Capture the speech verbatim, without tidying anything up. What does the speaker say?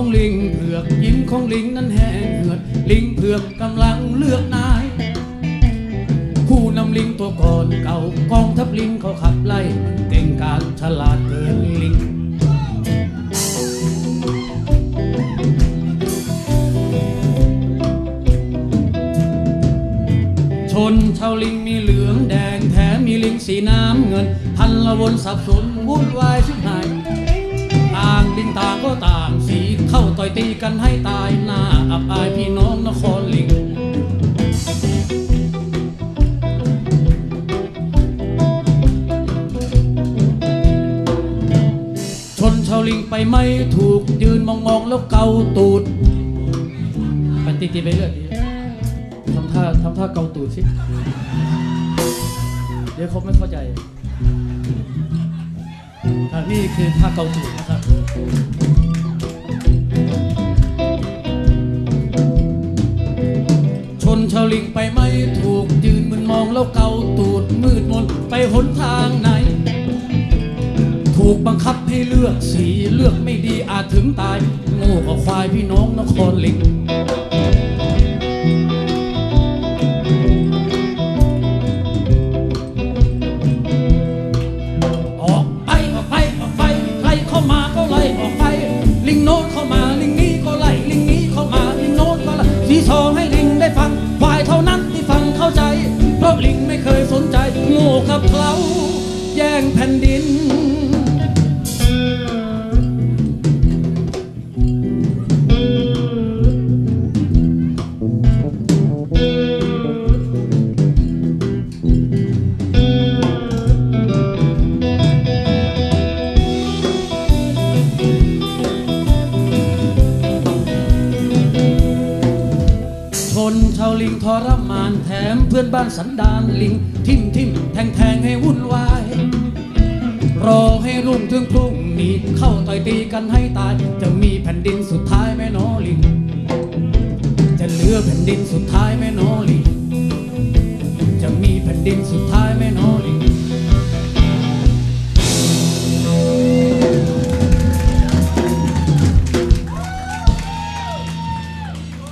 ของลิงเผือกยิ้มของลิงนั้นแห้งเหือดลิงเผือกกำลังเลือกนายผู้นำลิงตัวก่อนเก่ากองทัพลิงเขาขับไล่มันเก่งกาจฉลาดเกินลิงชนชาวลิงมีเหลืองแดงแถมมีลิงสีน้ำเงินพันละวนสับสนวุ่นวายชิบหายต่างลิงต่างก็ต่างสีเข้าต่อยตีกันให้ตายหน้าอับอายพี่น้องนครลิงชนชาวลิงไปไม่ถูกยืนมองมองแล้วเกาตูดไปตีตีไปเรื่อยทำท่าทำท่าเกาตูดสิเดี๋ยวเขาไม่เข้าใจนี่คือท่าเกาตูดนะครับชนชาวลิงไปไม่ถูกยืนมึนมองแล้วเกาตูดมืดมนไปหนทางไหนถูกบังคับให้เลือกสีเลือกไม่ดีอาจถึงตายโง่กว่าควายพี่น้องนครลิงลิงไม่เคยสนใจโง่กับเขาแย่งแผ่นดินชาวลิงทรมานแถมเพื่อนบ้านสันดานลิงทิ่มทิ่มแทงแทงให้วุ่นวายรอให้รุ่งถึงพรุ่งนี้เข้าต่อยตีกันให้ตายจะมีแผ่นดินสุดท้ายแม่น้อลิงจะเหลือแผ่นดินสุดท้ายแม่น้อลิงจะมีแผ่นดินสุดท้ายแม่น้อลิง